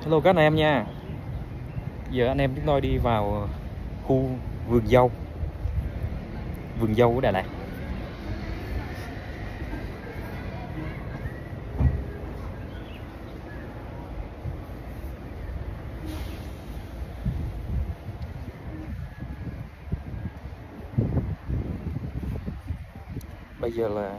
Hello các anh em nha. Giờ anh em chúng tôi đi vào khu vườn dâu của Đà Lạt. Bây giờ là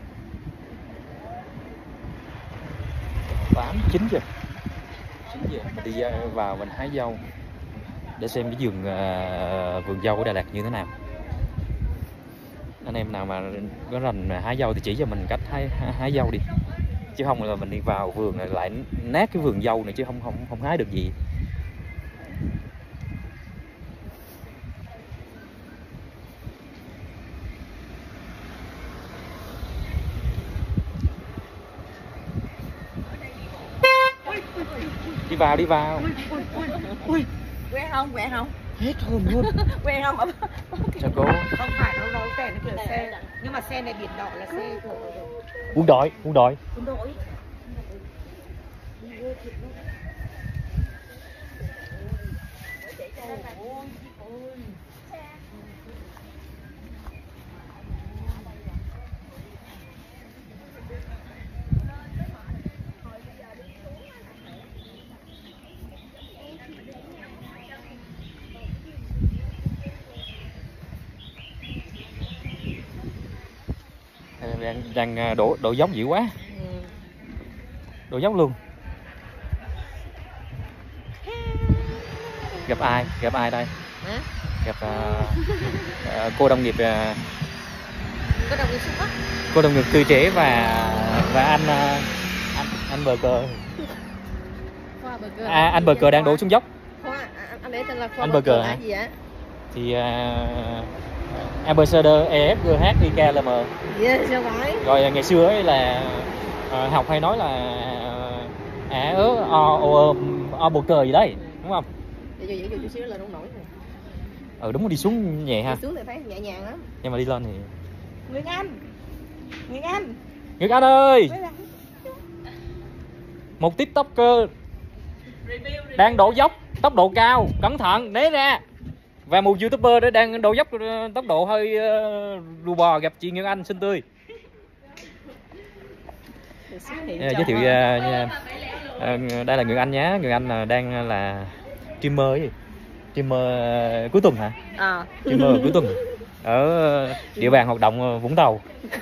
8-9 giờ. 9 giờ mình đi vào mình hái dâu để xem cái vườn dâu của Đà Lạt như thế nào. Anh em nào mà có rành hái dâu thì chỉ cho mình cách hái dâu đi, chứ không là mình đi vào vườn lại nát cái vườn dâu này chứ không hái được gì. Đi vào. Ui, quen không? Hết hồn luôn. Quen không? Sao cô? Không phải đâu, xe nó kiểu xe. Nhưng mà xe này biển đỏ là xe của Quân đội. Quân đội. Đang đổ dốc dữ quá. Đổ dốc luôn. Gặp ai đây? Hả? Gặp cô đồng nghiệp Trung Quốc. Cô đồng nghiệp tươi trẻ và anh bờ cờ. Anh bờ cờ đang đổ xuống dốc. Anh ấy tên là anh bờ cờ hả? Gì ạ? Thì Ambassador EFGH IKLM. Sao vậy? Rồi ngày xưa ấy là học hay nói là bờ cờ gì đấy, đúng không? Giữ chút xíu lên không nổi. Đúng, đi xuống nhẹ ha. Đi xuống thì thấy nhẹ nhàng lắm. Nhưng mà đi lên thì Nguyệt Anh ơi, một tiktoker đang đổ dốc tốc độ cao, cẩn thận né ra. Và một youtuber đó đang đổ dốc tốc độ hơi rù bò gặp chị Nguyễn Anh xinh tươi. Giới thiệu đây là Nguyễn Anh nhé. Nguyễn Anh đang là streamer cuối tuần hả? Streamer cuối tuần ở địa bàn hoạt động Vũng Tàu.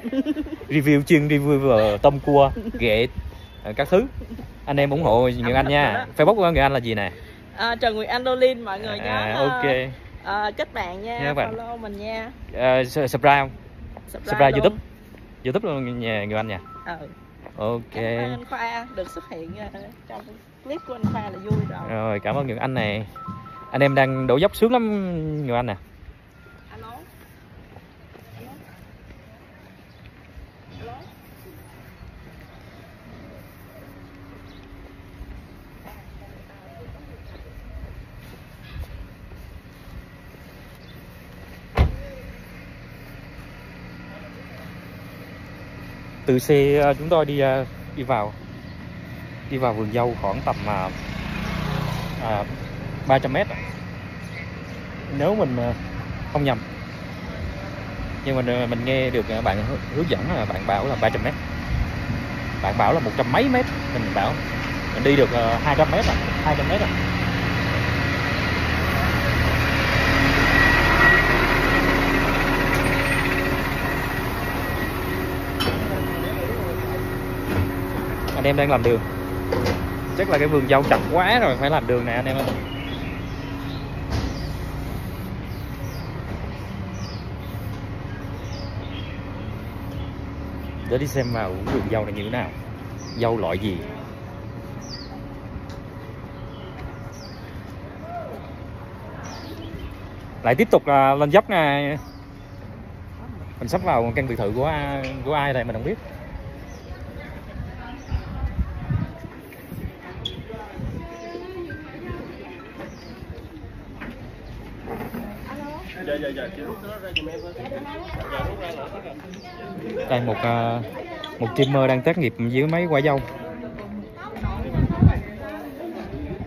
Review tôm cua, ghẹ các thứ. Anh em ủng hộ Nguyễn Anh nha. Facebook của Nguyễn Anh là gì nè? Trần Nguyệt Anh Lolin mọi người nhớ. Ok. Kết bạn nha, follow mình nha. Subscribe không? Subscribe YouTube luôn nha Nguyễn Anh nha. Ok. Cảm ơn anh Khoa được xuất hiện trong clip của anh Khoa là vui rồi. Rồi, cảm ơn Nguyễn Anh này. Anh em đang đổ dốc sướng lắm Nguyễn Anh nè. Từ xe chúng tôi đi vào vườn dâu khoảng tầm 300 m nếu mình không nhầm, nhưng mình nghe được bạn hướng dẫn là bạn bảo là 300 m, bạn bảo là 100 mấy mét, mình bảo mình đi được 200 m rồi, 200 m rồi. Anh em đang làm đường, chắc là cái vườn dâu chặt quá rồi phải làm đường nè anh em ơi. Để đi xem vào vườn dâu này như thế nào, dâu loại gì. Lại tiếp tục lên dốc nè. Mình sắp vào căn biệt thự của ai đây mình không biết. Đây một streamer đang tác nghiệp với mấy quả dâu.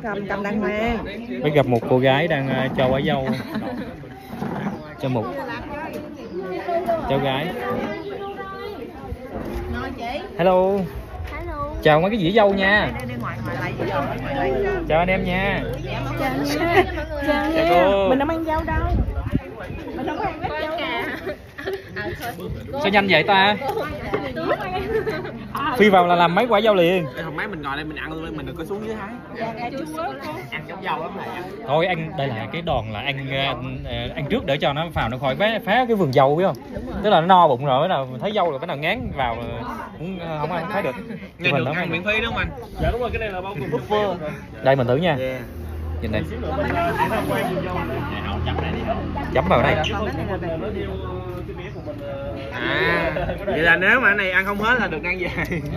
cầm đàng hoàng. Mới gặp một cô gái đang cho quả dâu cho một cháu gái. Hello. Chào mấy cái dĩa dâu nha. Chào anh em nha. Chào nha. cô. Mình không ăn dâu đâu. Mình không ăn ít dâu cả. Sao nhanh vậy ta? Phi vào là làm mấy quả dâu liền. Hôm mấy mình ngồi đây mình ăn luôn, mình đừng có xuống dưới hái. Ăn giống dâu lắm này. Thôi anh, đây là cái đòn là ăn trước để cho nó vào nó khỏi phá cái vườn dâu biết không? Tức là nó no bụng rồi, nào thấy dâu rồi cái nào ngán vào cũng không ăn thấy được. Nghe được ăn miễn phí đúng không anh? Dạ đúng rồi, cái này là bao gồm buffet. Đây mình thử nha. Nhìn này. Chấm vào đây. À, vậy là nếu mà cái này ăn không hết là được ăn về.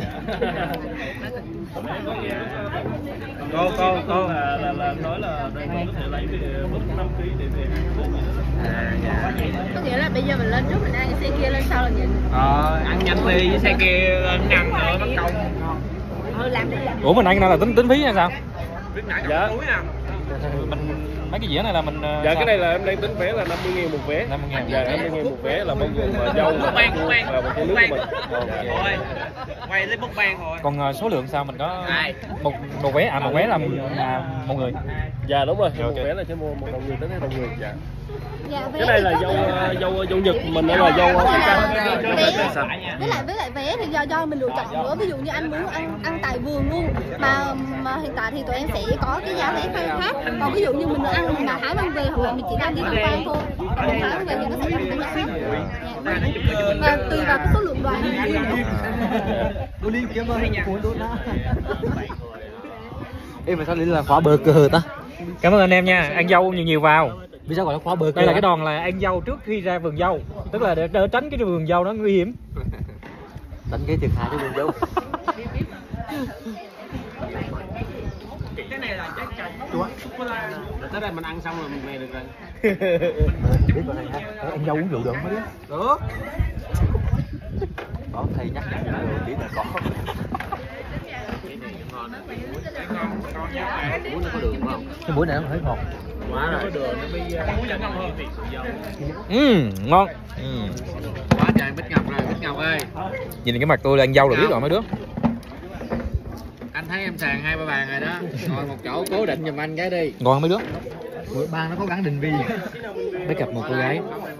cô là nói là đây có thể lấy về mất 5 kg để về dạ. Có nghĩa là bây giờ mình lên trước mình ăn cái xe kia lên sau là nhìn. Ăn nhanh đi, với xe kia lên ăn nữa mất công. Làm đi. Ủa mình ăn là tính phí hay sao? Biết nãy dạ. Túi nè. Mình mấy cái dĩa này là mình dạ cái này là em đang tính vé là 50.000 một vé. 50.000. Dạ 50.000 một vé là bao gồm dâu và một chai nước của mình. Rồi. Quay lấy bốc ban rồi. Còn số lượng sao mình có một vé một vé là một người. Dạ đúng rồi, một vé là sẽ mua một đầu người tới đầu người dạ. Dạ, Cái này là dâu Nhật, mình đó là dâu với lại vé thì do mình lựa chọn nữa, ví dụ như anh muốn ăn tại vườn luôn mà hiện tại thì tụi em sẽ có cái giá vé khác, còn ví dụ như mình ăn mà hái mang về hoặc là mình chỉ đang đi tham quan thôi, mình hái mang về thì nó sẽ có một cái giá khác và tùy vào cái số lượng đoàn mình đi nữa. Ê mà sao đây là khóa bơ cơ ta? Cảm ơn anh em nha, ăn dâu nhiều vào. Vì sao gọi là khóa bơ cơ? Đây là cái đòn là ăn dâu trước khi ra vườn dâu, tức là để tránh cái vườn dâu nó nguy hiểm. Đánh cái thiệt hại cho vườn dâu. Cái này là trái cây sô cô la. Tới đây mình ăn xong rồi mình về được rồi. Biết vào này ha. Ăn dâu uống rượu được không mấy đứa? Được. Có thầy nhắc rồi biết là có. Muối nó có đường không? Cái muối này nó hơi ngọt. Quá rồi. Có đường nó mới muối là ngon hơn thì dâu. Ngon. Quá trời Bích Ngọc ơi. Nhìn cái mặt tôi là ăn dâu rồi biết rồi mấy đứa. Anh thấy em sàn 2-3 bàn rồi đó. Ngồi một chỗ cố định giùm anh cái đi. Ngon mấy đứa. Bữa ban nó có gắn định vi. Mới gặp một cô gái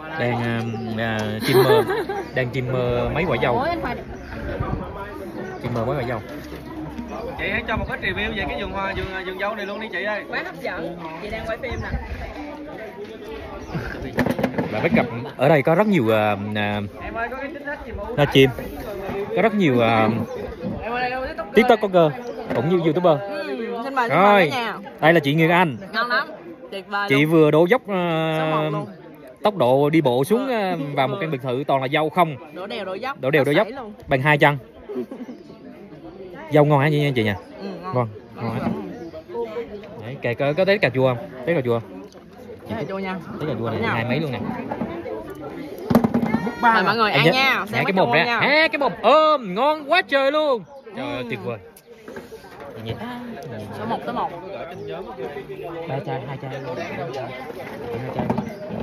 đang chim mấy quả dâu. Chim mấy quả dâu. Chị hãy cho một ít review về cái vườn dâu này luôn đi chị ơi. Quá hấp dẫn. Chị đang quay phim nè. Và bắt gặp ở đây có rất nhiều Em ơi có cái chính sách gì mà livestream, có rất nhiều TikToker cũng như YouTuber. Xin mời Rồi, nha. đây là chị Nguyên Anh. Ngon lắm. Tuyệt vời. Chị luôn. vừa đổ dốc Số 1 luôn. tốc độ đi bộ xuống vào một căn biệt thự toàn là dâu không. Đổ đèo đổ dốc. Đổ đèo đổ dốc bằng 2 chân. Dâu ngon hả chị nhỉ? Ngon. Ngon hả? Đấy, có thấy cà chua không? Thấy cà chua không? Cà chua nha. Thấy cà chua này 2 mấy luôn nè. Mời mọi người ăn nha. Cái mồm ra. Cái mồm ôm ngon quá trời luôn. Trời ơi tuyệt vời. Nhìn. Số 1 tới 1. 3 chai, 2 chai. 2 chai.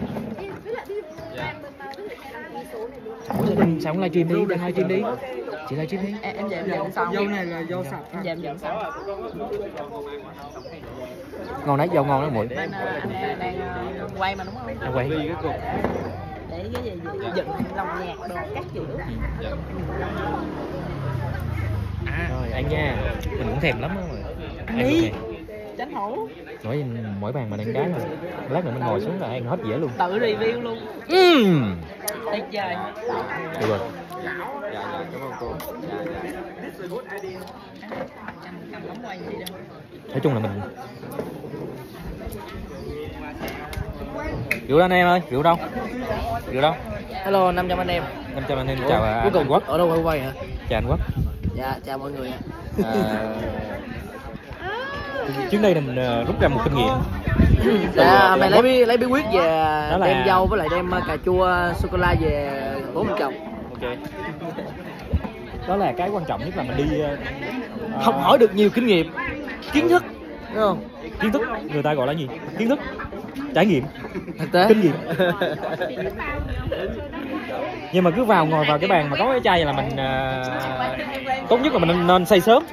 Ủa sao không livestream đi, đang livestream đi. Chị livestream đi. Em về em dặn xong. dâu này là dâu sạch. Em về em dặn xong. Ngon đấy, dâu ngon đó muội. Anh đang quay mà đúng không? Đang quay. Để cái gì dựng lòng nhạc đồ các kiểu. Rồi ăn nha. Mình cũng thèm lắm rồi. Đi. Tránh hổ. Nói mỗi bàn mà đang đá rồi. Lát nữa mình ngồi xuống là ăn hết dễ luôn. Tự review luôn. Tuyệt vời. Được rồi. Cảm ơn cô. Nói chung là mình rượu đó anh em ơi, rượu đâu? Rượu đâu? Hello 500 anh em. 500 anh em chào anh Quốc. Ở đâu quay hả? Chào anh Quốc. Dạ chào mọi người. Trước đây là mình rút ra một kinh nghiệm. Dạ mày lấy bí quyết về đó là... đem dâu với lại đem cà chua sô cô la về bố mình trồng. Ok. Đó là cái quan trọng nhất là mình đi học hỏi được nhiều kinh nghiệm, kiến thức đúng không? Kiến thức, người ta gọi là gì? Kiến thức, trải nghiệm, Thực tế. kinh nghiệm. Nhưng mà cứ ngồi vào cái bàn mà có cái chai là mình tốt nhất là mình nên say sớm.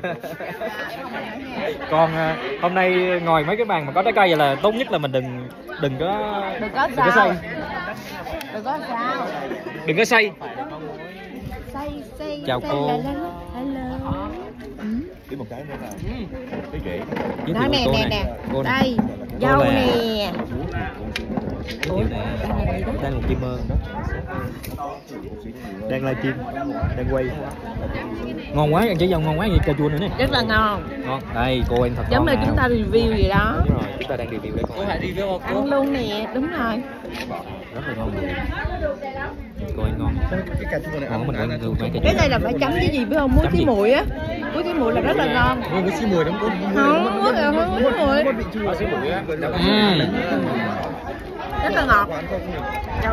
Còn hôm nay ngồi mấy cái bàn mà có trái cây là tốt nhất là mình đừng có say. Đừng có sao. Đừng có say. Say. Chào cô. Hello. Một cái nữa là cái ghế. Đó nè. Cô nè. Đây, dâu nè. Đang một chim ơn đó. Đang livestream, đang quay. Ngon quá, ăn trái dâu ngon quá, vậy cà chua nữa nè. Rất là ngon. Ngon. Đây, cô ăn thật Giống ngon. như chúng ta review gì đó. Đúng rồi, chúng ta đang review đấy. Cô hãy review không cô? Ăn luôn nè, đúng rồi. Rất là ngon. Cô ăn ngon. Cái cà chua này Ngon, mình ăn được mấy Cái này là phải chấm với gì biết không? Muối Chấm tí gì? mùi á. Muối tí mùi là rất là ngon. Ngon với xí mùi đúng không? Không, muối là muối mùi. Vị chua. Xí mùi á. Rất là ngọt. Dầu.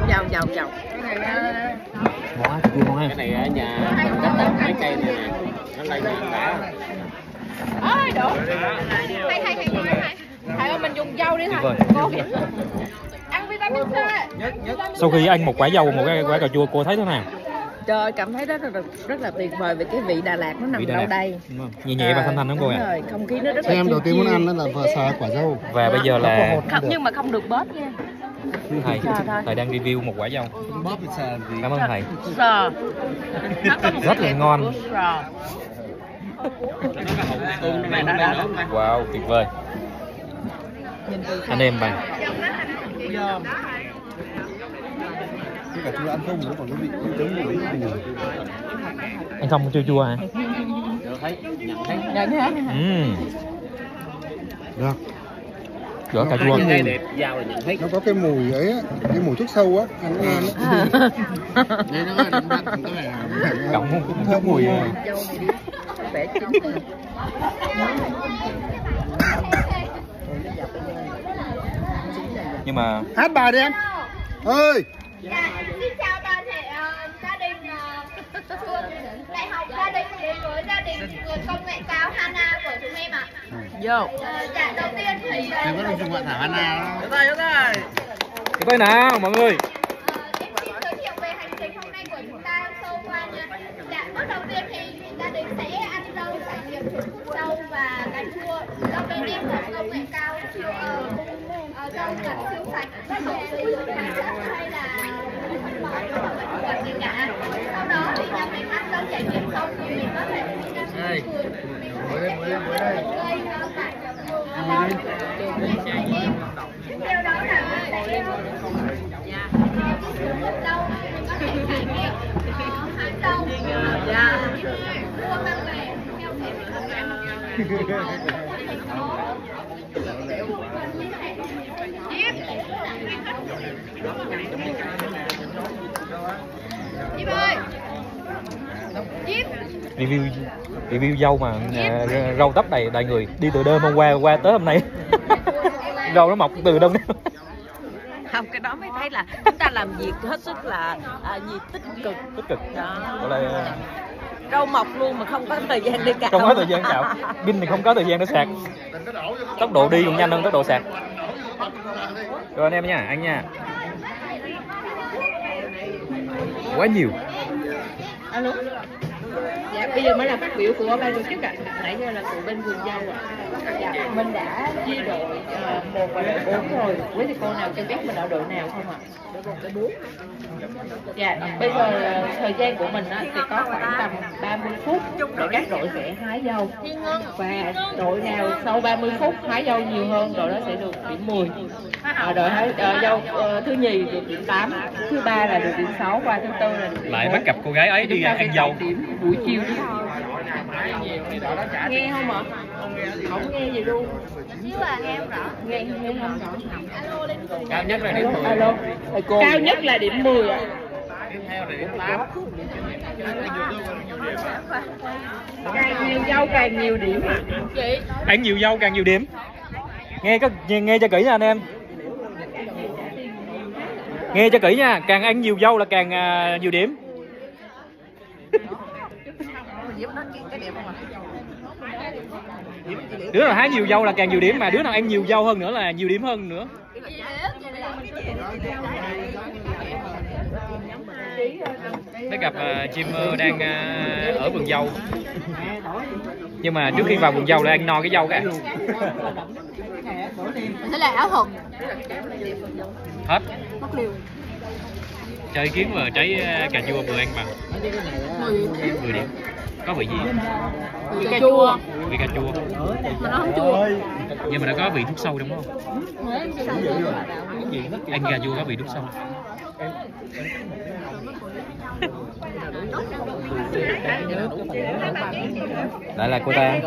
Ngon á, chua ngon ha. Cái này ở nhà mình cắt tách mấy cây này nè. Nó lây nhà cả. Ôi, đủ. Hay. Thầy ơi, mình dùng dâu đi thầy. Cô ăn vitamin C. Sau khi ăn một quả dâu, một cái quả cà chua, cô thấy thế nào? Trời, cảm thấy rất là tuyệt vời về cái vị Đà Lạt nó nằm Vị Đà đâu Lạt. đây. Đúng không? Nhẹ và thanh đúng không cô Đúng ạ? rồi, không khí nó rất là Em đầu tiên muốn chill. ăn đó là phở xào quả dâu. Và bây giờ là Không, nhưng mà không được bóp nha. thầy đang review một quả dâu. Bóp thì xào gì? Cảm ơn thầy. Sờ. Nó có một Rất là cái ngon. của sờ. Wow, tuyệt vời. Anh em bạn. Cái cà chua ăn không nó còn có vị giống mùi bình thường. Anh không chua chua hả? Nhận hả? Được. Rửa cà chua. Nó có cái mùi ấy á, cái mùi thuốc sâu á, ăn ngon á. Đây nó đang bắt cái này là Cộng thơm mùi. Dâu này đi. Vẻ chín nè. Nhưng mà hát bài đi em. Ơi. Dạ, xin chào toàn thể gia đình đại học gia đình đến với gia đình người công nghệ cao Hana của chúng em ạ. Vô. Dạ, đầu tiên thì Em có đồng chung bạn Thảo Hana đó. cái tay nào mọi người. em xin giới thiệu về hành trình hôm nay của chúng ta sâu qua nha. Dạ, bước đầu tiên thì gia đình sẽ ăn rau trải nghiệm thịt rau và cà chua. Rau bên em là công nghệ cao rau thật siêu sạch, không sử dụng hóa chất hay là phân bón không phải gì cả. Sau đó thì nhà mình ăn rau trải nghiệm xong thì mình có thể Đây. Mới đây. gây nó cải ngon. Tiếp theo đó là để rau mình có thể trải nghiệm hái rau, mua mang về theo thể mình không ăn. Chip ơi. Chip. Review dâu mà rau tấp đầy người đi từ đêm hôm qua tới hôm nay. Rau nó mọc từ đông. Không, cái đó mới thấy là chúng ta làm việc hết sức là tích cực. Đó. Gọi là Rau mọc luôn mà không có thời gian đi cạo. không có thời gian cạo. Pin thì không có thời gian để sạc. Tốc độ đi còn nhanh hơn tốc độ sạc. Rồi anh em nha, ăn nha. Quá nhiều. Alo. Dạ, bây giờ mới là phát biểu của ban tổ chức ạ. Nãy giờ là của bên vườn dâu ạ. Dạ, mình đã chia đội 1 và đội 4 rồi. Quý thầy cô nào cho biết mình ở đội nào không ạ? Đội 4. Dạ, bây giờ thời gian của mình thì có khoảng tầm 30 phút để các đội sẽ hái dâu. Và đội nào sau 30 phút hái dâu nhiều hơn, đội đó sẽ được điểm 10. Đội hái dâu thứ nhì được điểm 8, thứ ba là được điểm 6 và thứ tư là được điểm 4. Lại bắt gặp cô gái ấy đi ăn dâu. Điểm buổi chiều đi. Nghe không ạ? Không nghe gì luôn. Chứ là nghe không rõ. Nghe không rõ. Cao nhất là điểm 10. Alo. Cao nhất là điểm 10 ạ. Càng nhiều dâu càng nhiều điểm ạ. Chị. Ăn nhiều dâu càng nhiều điểm. Nghe cho kỹ nha anh em. Nghe cho kỹ nha, càng ăn nhiều dâu là càng nhiều điểm. Đứa nào hái nhiều dâu là càng nhiều điểm, mà đứa nào ăn nhiều dâu hơn nữa là nhiều điểm hơn nữa. Thấy gặp chim đang ở vườn dâu, nhưng mà trước khi vào vườn dâu là ăn no cái dâu cả. Thế là áo thuật Hết. mất liều. Cho ý kiến về trái cà chua vừa ăn bằng 10 điểm. Có vị gì? Vị cà chua. Vị cà chua. Mà nó không chua. Nhưng mà nó có vị thuốc sâu đúng không? Ăn cà chua có vị thuốc sâu. Lại là cô ta.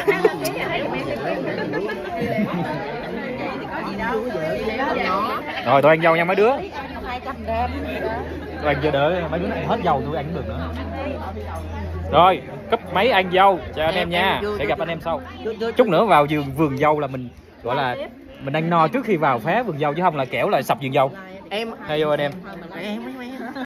Rồi tôi ăn dâu nha mấy đứa. Tôi ăn cho đỡ mấy đứa này hết dâu tôi ăn cũng được nữa. Rồi cúp máy ăn dâu chào anh em nha, để gặp anh em sau. Chút nữa vào vườn dâu là mình gọi là mình ăn no trước khi vào phá vườn dâu, chứ không là kẻo là sập vườn dâu. Em hay vô anh em. em